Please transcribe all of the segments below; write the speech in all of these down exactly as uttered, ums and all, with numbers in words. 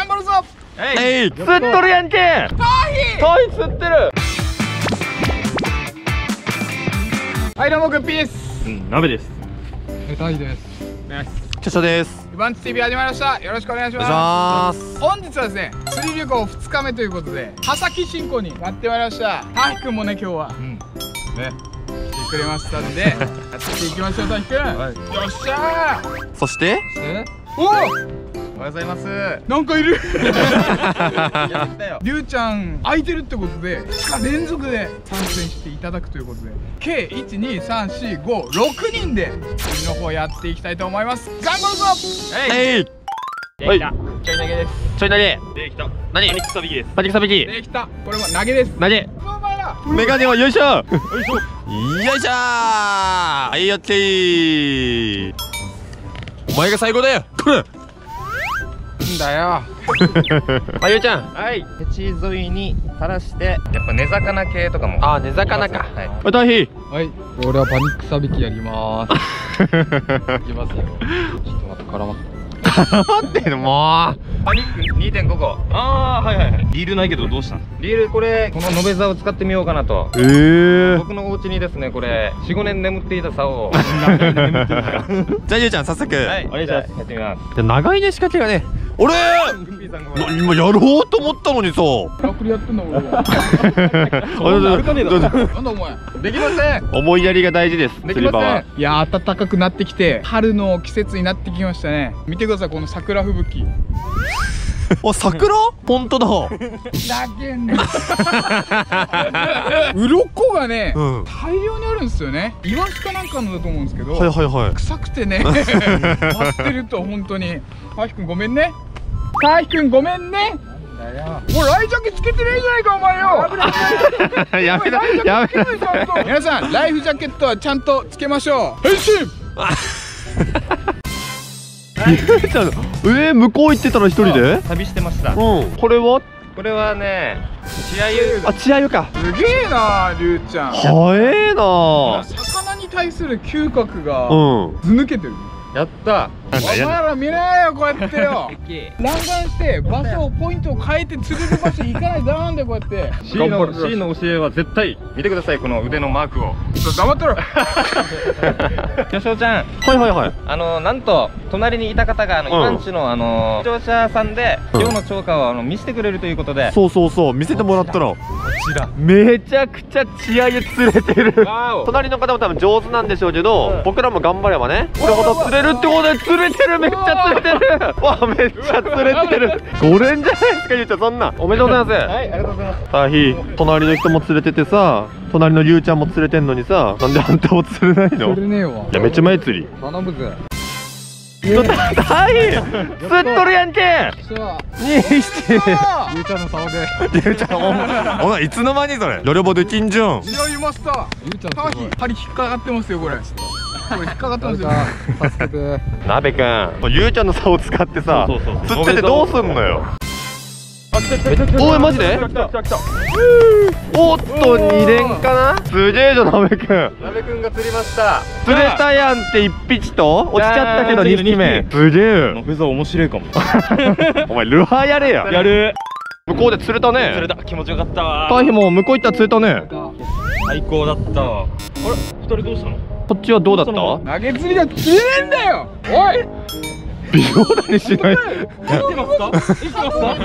頑張るぞ。 えい、釣っとるやんけ。タイタイ釣ってる。 はい、どうもグッピーです。 うん、鍋です。 タイです。 チャチャです。 イバンチ ティーブイ 始まりました。よろしくお願いします。本日はですね、釣り旅行ふつかめということで波崎新港にやってまいりました。タヒくんもね、今日は、うん、ね来てくれましたんでやっていきましょう。タヒくん、はい、よっしゃー。 そしておお、 おはようございます。 なんかいる。りゅうちゃん空いてるってことでにか連続で参戦していただくということで、計いちにさんしごろくにんで釣りの方やっていきたいと思います。頑張るぞ。 えい、 できた。ちょい投げです。 ちょい投げ。 できた。 何？パニックサビキです。パニックサビキ。 できた。これは投げです。 投げ。メガネをよいしょ。よいしょ。よいしょー。はい、オッケー。お前が最後だよ。これ。 んだよ。 あ、ゆうちゃん。 はい。手地沿いに垂らして、やっぱ根魚系とかも。 あ、根魚か。 はい。 おたひ。 はい。俺はパニックサビキやりまーす。いきますよ。ちょっと待って、絡まって。 待ってんのもう。 パニック にてんご 個。 ああ、はいはい。リールないけどどうしたの？ リールこれこの延べ竿を使ってみようかなと。 ええー。 僕のお家にですね、これよん、ごねん眠っていた竿を。 じゃあゆうちゃん早速。 はい。お願いします。やってみます。 じゃ長いね仕掛けがね。俺今やろうと思ったのにさ。 ラクリやってんの俺は。なんだお前。できません。 思いやりが大事です。 できません。いや暖かくなってきて春の季節になってきましたね。見てくださいこの桜吹雪。 あ、桜？本当だ。 だけね。鱗がね、 うん、 大量にあるんですよね。イワシかなんかのだと思うんですけど。 はいはいはい。 臭くてね。待ってると本当に。タヒくんごめんね。タヒくんごめんね。なんだよ。もうライジャケつけてねえじゃないかお前よ。やめろやめろ。皆さんライフジャケットはちゃんとつけましょう。変身。 ゆうちゃん、えー、向こう行ってたの一人で？ 旅してました。 うん。これは？これはね、血合湯。 あ、血合湯か。 すげえな、りゅうちゃん。 早えな。 魚に対する嗅覚がず抜けてる。 やった。 お前ら見ないよこうやってよ。乱眼して場所をポイントを変えて釣れる場所行かないとダメなんだよこうやって。 C の C の教えは絶対見てください、この腕のマークを。 ちょっと黙ってろ。 巨匠ちゃん、 はいはいはい。 あのなんと隣にいた方があのイバンチのあの視聴者さんで今日の釣果をあの見せてくれるということで。 そうそうそう、見せてもらったの。こちらめちゃくちゃ血合い釣れてる。隣の方も多分上手なんでしょうけど、僕らも頑張ればね、これほど釣れるってことで釣れてる。めっちゃ釣れてる。わ、めっちゃ釣れてる。ご連じゃないですかゆうちゃん。そんなおめでとうございます。 はい、ありがとうございます。 タヒ、隣の人も釣れててさ、隣のりゅうちゃんも釣れてんのにさ、なんであんたも釣れないの？ 釣れねえわ。 いや、めっちゃ前釣り。 頼むぜ。 タヒ、釣っとるやんけ。にしてりゅうちゃんの竿で。 りゅうちゃん、お前いつの間にそれ。どれもできんじゃん。 いや、いました。りゅうちゃんタヒ、針引っかかってますよこれ。これ引っかかってますよ。助けて。 鍋くん、ゆうちゃんの竿を使ってさ、釣っててどうすんのよ。おい、マジで？おっと、に連かな。すげえじゃん鍋くん。 鍋くんが釣りました。 釣れたやんっていっぴきと落ちちゃったけどにひきめ。すげえ。 鍋竿面白いかも。 お前ルハーやれや。 やる。 向こうで釣れたね。 釣れた。気持ちよかったわ。 タヒも向こう行ったら釣れたね。 最高だったわ。あれ、ふたりどうしたの？ こっちはどうだった？ 投げ釣りが釣れねえんだよ。おい。 微妙だにしない。 生きてますか？生きてますか？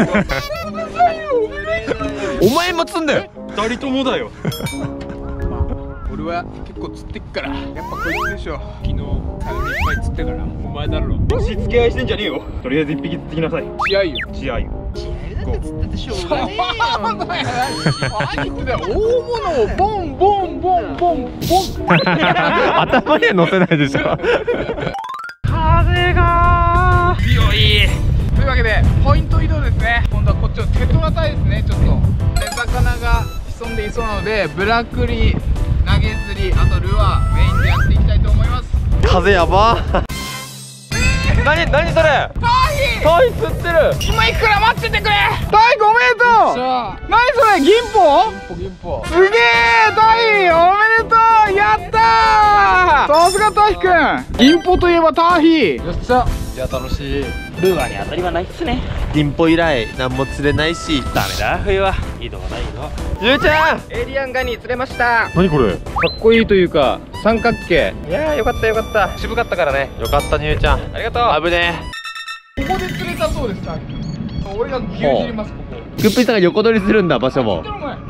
お前も釣んだよ。 二人ともだよ。 俺は結構釣ってっから、やっぱこいつでしょ。昨日カニいっぱい釣ってから。お前だろ。 押し付け合いしてんじゃねえよ。とりあえず一匹釣ってきなさい。 血合いよ。 血合い。 血合いだって釣っててしょうがねえよ。何言ってたよ。大物をボンボンボンボンボン。 頭には乗せないでしょ。 風が強い。というわけでポイント移動ですね。今度はこっちのテトラタイですね。ちょっと根魚が潜んでいそうなので、ブラクリ、投げ釣り、あとルアーメインでやっていきたいと思います。 風やば。なになにそれ。 タヒタヒ釣ってる。 今行くから待っててくれ。タヒごめんとう。なにそれ、銀ポ銀ポ。すげえタヒ、おめでとう。やったー、さすがタヒくん。銀ポといえばタヒ。よっしゃ。 いや楽しい。 ルアーに当たりはないっすね。 銀歩以来何も釣れないし。 ダメだ冬は移動だ移動。 ゆうちゃん、 エイリアンガニ釣れました。 何これ。 かっこいいというか三角形。いやーよかったよかった。渋かったからね。 よかったねゆうちゃん。 ありがとう。 危ねここで釣れたそうです。ターキ君俺が牛耳ります。ここえ。グッピーさんが横取りするんだ、場所も。 来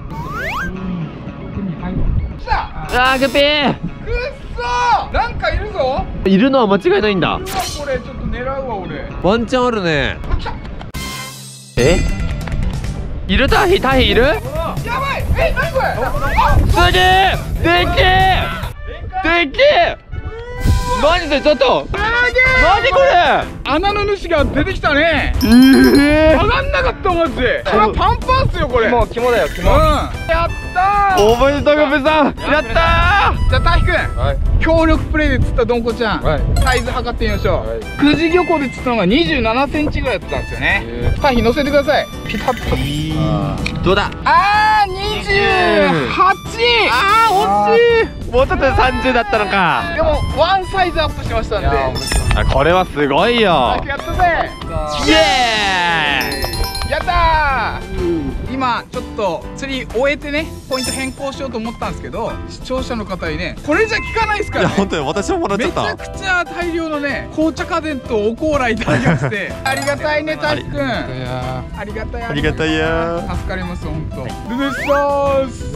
た。 あー、グッピーくっそー、なんかいるぞ。 いるのは間違いないんだ。 うわこれちょっと狙うわ俺。 ワンチャンあるね。 あ来た。 え、いる？タヒタヒいる？ やばい。え何これ。あすげえ、でっけえでっけえ。何それ、ちょっとすげえ。 何これ。 穴の主が出てきたね。 ええ上がんなかったマジで。これはパンパンっすよこれ。 もう肝だよ肝。 うん。やったー。 おめでとうグッピーさん、やったじゃあタヒ君、 はい協力プレイで釣ったどんこちゃん、 はいサイズ測ってみましょう。 はい久慈漁港で釣ったのがにじゅうななセンチぐらいだったんですよね。タヒ乗せてください。ピタッと。 ー。どうだ。 あーにじゅうはち。 あー、惜しい。もうちょっとでさんじゅうだったのか。 でもワンサイズアップしましたんで。 あ、これはすごいよ。 タヒやったぜ。 イエーイ。 やったー。今ちょっと釣り終えてね、ポイント変更しようと思ったんですけど、視聴者の方にね、これじゃ効かないですからね。 本当に私ももらっちゃめちゃった。 くちゃ大量のね紅茶家電とおコーラいただきましてありがたいねタキくん。ありがたいありがたいや。 助かります本当。ルネッサンス。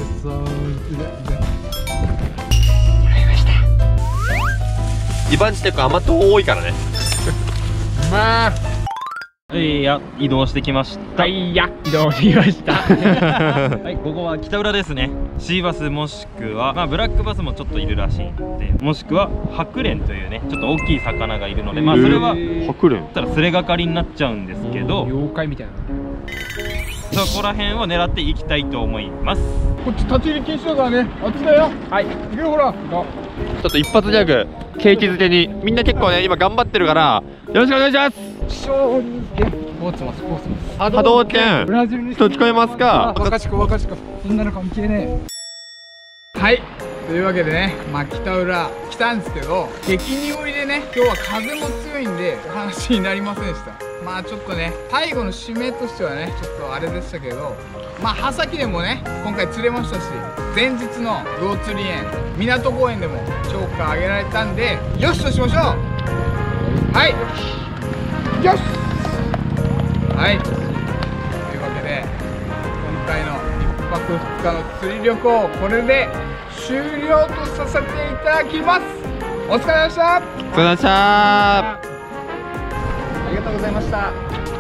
二番地点が甘党多いからね。 まあいや移動してきました。 はいや移動しましたはい、ここは北浦ですね。シーバスもしくは、まあ、ブラックバスもちょっといるらしいので、もしくはハクレンというねちょっと大きい魚がいるので、まあそれはハクレン。 たらすれがかりになっちゃうんですけど、 妖怪みたいな。 そこら辺を狙っていきたいと思います。 こっち立ち入り禁止だからね。あっちだよ。はい行くよほら。 ちょっと一発ギャグ景気づけに、みんな結構ね今頑張ってるからよろしくお願いします。 勝利ゲポーツマスポーツマス波動拳ブラジルに人聞こえますか。 若ちこ若ちこそんなの関係ねえ。はいというわけでね、まあ北浦来たんですけど、激濁りでね今日は風も強いんでお話になりませんでした。まあちょっとね最後の締めとしてはねちょっとあれでしたけど、まあ葉先でもね今回釣れましたし、前日の魚釣り園港公園でも釣果上げられたんでよしとしましょう。はいよしはいというわけで今回のいっぱくふつかの釣り旅行これで終了とさせていただきます。お疲れ様でした。 お疲れ様でした。 ありがとうございました。